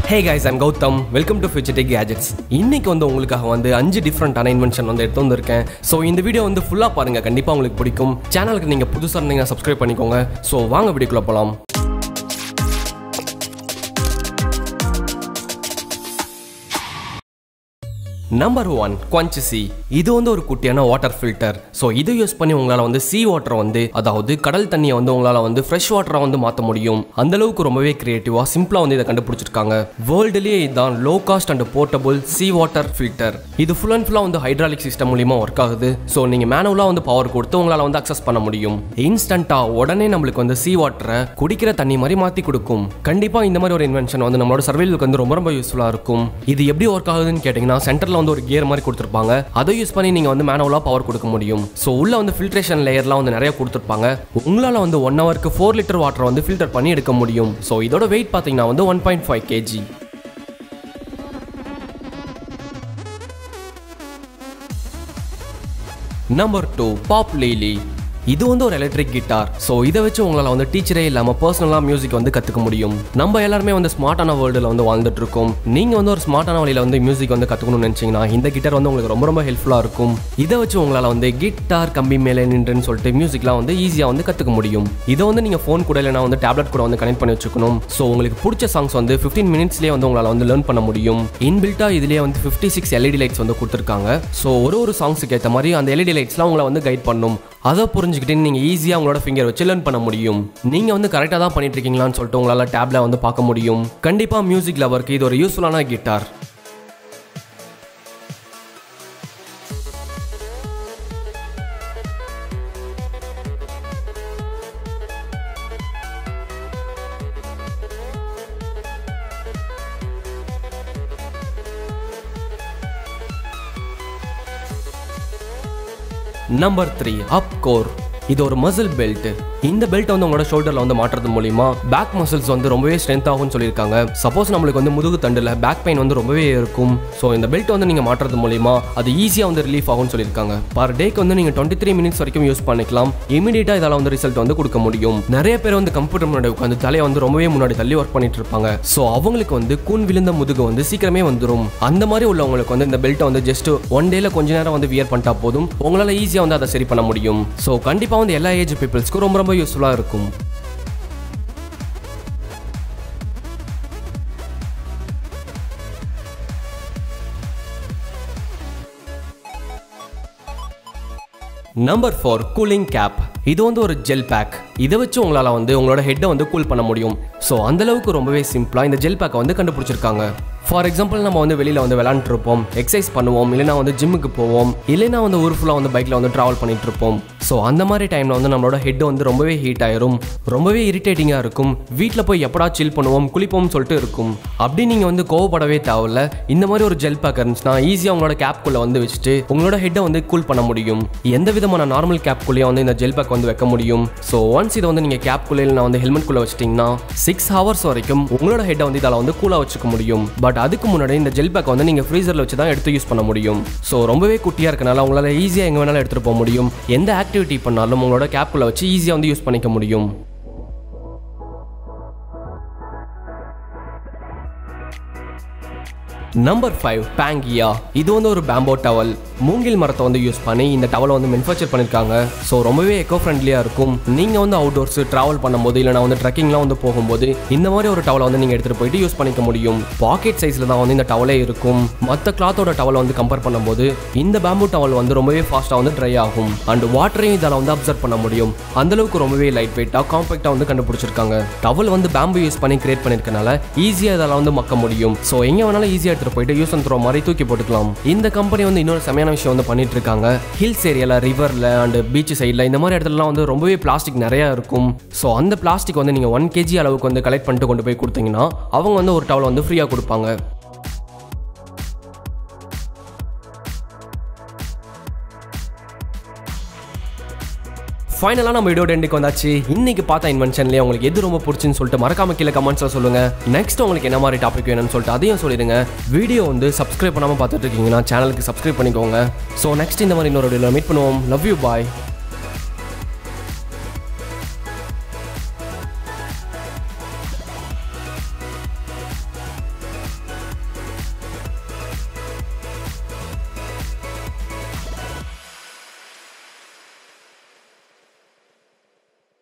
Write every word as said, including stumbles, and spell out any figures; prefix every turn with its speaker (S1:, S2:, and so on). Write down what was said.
S1: Hey guys, I'm Gautham. Welcome to Future Tech Gadgets. இன்னைக்கு வந்து உங்களுக்காக வந்து அஞ்சு டிஃபரண்டான இன்வென்ஷன் வந்து எடுத்து வந்திருக்கேன். ஸோ இந்த வீடியோ வந்து ஃபுல்லாக பாருங்க, கண்டிப்பாக உங்களுக்கு பிடிக்கும். சேனலுக்கு நீங்கள் புதுசாக இருந்தீங்கன்னா சப்ஸ்கிரைப் பண்ணிக்கோங்க. ஸோ வாங்க வீடியோக்குள்ள போகலாம். Number one QuenchSea. இது வந்து ஒரு குட்டியான வாட்டர் ஃபில்டர். ஸோ இதை யூஸ் பண்ணி உங்களால் வந்து சீ வாட்டரை வந்து, அதாவது கடல் தண்ணியை வந்து உங்களால் வந்து ஃப்ரெஷ் வாட்டரை வந்து மாற்ற முடியும். அந்த அளவுக்கு ரொம்பவே கிரியேட்டிவாக சிம்பிளாக வந்து இதை கண்டுபிடிச்சிருக்காங்க. வேர்ல்டுலேயே இதுதான் low cost and portable sea water filter. இது ஃபுல் அண்ட் ஃபுல்லாக வந்து ஹைட்ராலிக் சிஸ்டம் மூலியமாக ஒர்க் ஆகுது. ஸோ நீங்கள் மேனுவலாக வந்து பவர் கொடுத்து உங்களால் வந்து அக்சஸ் பண்ண முடியும். இன்ஸ்டண்ட்டாக உடனே நம்மளுக்கு வந்து சீ வாட்டரை குடிக்கிற தண்ணி மாதிரி மாற்றி கொடுக்கும். கண்டிப்பாக இந்த மாதிரி ஒரு இன்வென்ஷன் வந்து நம்மளோட சர்வைவலுக்கு வந்து ரொம்ப ரொம்ப யூஸ்ஃபுல்லாக இருக்கும். இது எப்படி ஒர்க் ஆகுதுன்னு கேட்டிங்கன்னா, சென்டரில் வந்து ஒரு கியர் மாதிரி கொடுத்திருப்பாங்க. அதை யூஸ் பண்ணி நீங்க வந்து மேனுவலா பவர் கொடுக்க முடியும். சோ உள்ள வந்து ஃபில்ட்ரேஷன் லேயர்லாம் வந்து நிறைய கொடுத்திருப்பாங்க. உங்களால வந்து ஒன் ஹவருக்கு ஃபோர் லிட்டர் வாட்டர் வந்து ஃபில்டர் பண்ணி எடுக்க முடியும். சோ இதோட வெயிட் பாத்தீங்கன்னா வந்து one point five KG. Number two Populele. இது வந்து ஒரு எலக்ட்ரிக் கிட்டார். ஸோ இதை வச்சு உங்களால் வந்து டீச்சரே இல்லாமல் பர்சனலாக மியூசிக் வந்து கற்றுக்க முடியும். நம்ம எல்லாருமே வந்து ஸ்மார்ட்டான வேர்ல்டில் வந்து வாழ்ந்துட்டு இருக்கோம். நீங்கள் வந்து ஒரு ஸ்மார்ட்டான வழியில் வந்து மியூசிக் வந்து கற்றுக்கணும்னு நினச்சிங்கன்னா இந்த கிட்டார் வந்து உங்களுக்கு ரொம்ப ரொம்ப ஹெல்ப்ஃபுல்லாக இருக்கும். இதை வச்சு உங்களால் வந்து கிட்டார் கம்பி மேலே நின்றுன்னு சொல்லிட்டு மியூசிக்லாம் வந்து ஈஸியாக வந்து கற்றுக்க முடியும். இதை வந்து நீங்கள் ஃபோன் கூட இல்லைனா வந்து டேப்லெட் கூட வந்து கனெக்ட் பண்ணி வச்சுக்கணும். ஸோ உங்களுக்கு பிடிச்ச சாங்ஸ் வந்து ஃபிஃப்டீன் மினிட்ஸ்லேயே வந்து உங்களால் வந்து லேர்ன் பண்ண முடியும். இன்பில்ட்டாக இதுலேயே வந்து ஃபிஃப்டி சிக்ஸ் எல்இடி லைட்ஸ் வந்து கொடுத்துருக்காங்க. ஸோ ஒரு ஒரு சாங்ஸுக்கு ஏற்ற மாதிரி அந்த எல்இடி லைட்ஸ்லாம் உங்களை வந்து கைட் பண்ணும். அதை புரிஞ்சுக்கிட்டு நீங்கள் ஈஸியாக உங்களோட ஃபிங்கர் வச்சு லேர்ன் பண்ண முடியும். நீங்கள் வந்து கரெக்டாக தான் பண்ணிட்டு இருக்கீங்களான்னு சொல்லிட்டு உங்களால் டேப்ல வந்து பார்க்க முடியும். கண்டிப்பாக மியூசிக் லவருக்கு இது ஒரு யூஸ்ஃபுல்லான கிட்டார். Number three UpCore. இது ஒரு மசில் பெல்ட். இந்த பெல்ட் வந்து உங்களோட ஷோல்டர்ல வந்து மாட்டுறது மூலியமா பேக் மசில்ஸ் வந்து ரொம்பவே ஸ்ட்ரென்த் ஆகும்னு சொல்லியிருக்காங்க. சப்போஸ் நம்மளுக்கு வந்து முதுகு தண்டுல பேக் பெயின் வந்து ரொம்பவே இருக்கும். ஸோ இந்த பெல்ட் வந்து நீங்க மாட்டுறது மூலியமா அது ஈஸியாக வந்து ரிலீஃப் ஆகும்னு சொல்லியிருக்காங்க. பர் டேக்கு வந்து நீங்க டுவெண்ட்டி த்ரீ மினிட்ஸ் வரைக்கும் யூஸ் பண்ணிக்கலாம். இமீடியட்டா இதால வந்து ரிசல்ட் வந்து கொடுக்க முடியும். நிறைய பேர் வந்து கம்ப்யூட்டர் முன்னாடி உட்காந்து தலையை வந்து ரொம்பவே முன்னாடி தள்ளி ஒர்க் பண்ணிட்டு இருப்பாங்க. ஸோ அவங்களுக்கு வந்து கூன் விழுந்த முதுகு வந்து சீக்கிரமே வந்துடும். அந்த மாதிரி உள்ளவங்களுக்கு வந்து இந்த பெல்ட்டை வந்து ஜஸ்ட் ஒன் டேல கொஞ்ச நேரம் வந்து வியர் பண்ணிட்டா போதும், உங்களால ஈஸியா வந்து அதை சரி பண்ண முடியும். ஸோ கண்டிப்பா வந்து எல்லா ஏஜ் பீப்புள்ஸ்க்கும் ரொம்ப ரொம்ப யூஸ்ஃபுல்லா இருக்கும். Number four cooling cap. இது வந்து ஒரு ஜெல் பேக். இதை வச்சு உங்களால் வந்து உங்களோட ஹெட்டை வந்து கூல் பண்ண முடியும். ஸோ அந்த அளவுக்கு ரொம்பவே சிம்பிளாக இந்த ஜெல் பேக்கை வந்து கண்டுபிடிச்சிருக்காங்க. ஃபார் எக்ஸாம்பிள், நம்ம வந்து வெளியில் வந்து விளாண்டுருப்போம், எக்ஸசைஸ் பண்ணுவோம், இல்லைனா வந்து ஜிம்முக்கு போவோம், இல்லைனா வந்து ஊர் ஃபுல்லாக வந்து பைக்கில் வந்து ட்ராவல் பண்ணிட்டு இருப்போம். ஸோ அந்த மாதிரி டைமில் வந்து நம்மளோட ஹெட் வந்து ரொம்பவே ஹீட் ஆயிரும், ரொம்பவே இரிட்டேட்டிங்காக இருக்கும். வீட்டில் போய் எப்படா சில் பண்ணுவோம், குளிப்போம்னு சொல்லிட்டு இருக்கும். அப்படி நீங்கள் வந்து கோவப்படவே தேவையில்ல. இந்த மாதிரி ஒரு ஜெல் பேக் இருந்துச்சுன்னா ஈஸியாக உங்களோட கேப்குள்ளே வந்து வச்சுட்டு உங்களோட ஹெட்டை வந்து கூல் பண்ண முடியும். எந்த விதமான நார்மல் கேப்குள்ளேயே வந்து இந்த ஜெல் பேக் வந்து வைக்க முடியும். ஸோ ஒன்ஸ் இதை வந்து நீங்கள் கேப்குள்ளே இல்லைனா வந்து ஹெல்மெட்குள்ளே வச்சிட்டிங்கன்னா சிக்ஸ் ஹவர்ஸ் வரைக்கும் உங்களோட ஹெட்டை வந்து இதால் வந்து கூலாக வச்சுக்க முடியும். பட் அதுக்கு முன்னாடி இந்த ஜெல் பேக் வந்து நீங்க ஃப்ரீசர்ல வச்சு தான் எடுத்து யூஸ் பண்ண முடியும். ஸோ ரொம்பவே குட்டியா இருக்கனால உங்களால ஈஸியா எங்க வேணாலும் எடுத்துட்டு போக முடியும். எந்த ஆக்டிவிட்டி பண்ணாலும் உங்களோட கேப்குள்ள வச்சு ஈஸியா வந்து யூஸ் பண்ணிக்க முடியும். Number five PANGEA. இது வந்து ஒரு பேம்போ டவல். மூங்கில் மரத்தை வந்து யூஸ் பண்ணி இந்த டவலை வந்து மேனுஃபேக்சர் பண்ணியிருக்காங்க. ஸோ ரொம்பவே எக்கோ ஃப்ரெண்ட்லியாக இருக்கும். நீங்கள் வந்து அவுட்டோர்ஸ் ட்ராவல் பண்ணும்போது இல்லைனா வந்து ட்ரெக்கிங்லாம் வந்து போகும்போது இந்த மாதிரி ஒரு டவலை வந்து நீங்கள் எடுத்துகிட்டு போயிட்டு யூஸ் பண்ணிக்க முடியும். பாக்கெட் சைஸில் தான் வந்து இந்த டவலே இருக்கும். மற்ற கிளாத்தோட டவலை வந்து கம்பேர் பண்ணும்போது இந்த பேம்போ டவல் வந்து ரொம்பவே ஃபாஸ்ட்டாக வந்து ட்ரை ஆகும். அண்ட் வாட்டரையும் இதால் வந்து அப்சர்வ் பண்ண முடியும். அந்தளவுக்கு ரொம்பவே லைட் வெயிட்டாக காம்பேக்டாக வந்து கண்டுபிடிச்சிருக்காங்க. டவல் வந்து பேம்பு யூஸ் பண்ணி கிரியேட் பண்ணியிருக்கனால ஈஸியாக இதால் வந்து மக்க முடியும். ஸோ எங்கே வேணாலும் ஈஸியாக போயிட்டு யூஸ் அண்ட் த்ரோ மாதிரி தூக்கி போட்டுக்கலாம். இந்த கம்பெனி வந்து இன்னொரு செமையான விஷயம் வந்து பண்ணிட்டு இருக்காங்க. ஹில்ஸ் ஏரியால, ரிவர்ல அண்ட் பீச் சைட்ல இந்த மாதிரி இடத்துலலாம் வந்து ரொம்பவே பிளாஸ்டிக் நிறைய இருக்கும். ஸோ அந்த பிளாஸ்டிக் வந்து நீங்க ஒன் கேஜி அளவுக்கு வந்து கலெக்ட் பண்ணிட்டு கொண்டு போய் கொடுத்தீங்கன்னா அவங்க வந்து ஒரு டவல் வந்து ஃப்ரீயா கொடுப்பாங்க. ஃபைனலாக நம்ம வீடியோ எண்டுக்கு வந்தாச்சு. இன்னைக்கு பார்த்த இன்வென்ஷன்லேயே உங்களுக்கு எது ரொம்ப பிடிச்சின்னு சொல்லிட்டு மறக்காம கீழே கமெண்ட்ஸில் சொல்லுங்க. நெக்ஸ்ட் உங்களுக்கு என்ன மாதிரி டாபிக் வேணும்னு சொல்லிட்டு அதையும் சொல்லிடுங்க. வீடியோ வந்து சப்ஸ்கிரைப் பண்ணாமல் பார்த்துட்டு இருக்கீங்கன்னா சேனலுக்கு சப்ஸ்கிரைப் பண்ணிக்கோங்க. ஸோ நெக்ஸ்ட் இந்த மாதிரி இன்னொரு வீடியோவில் மீட் பண்ணுவோம். Love you, bye.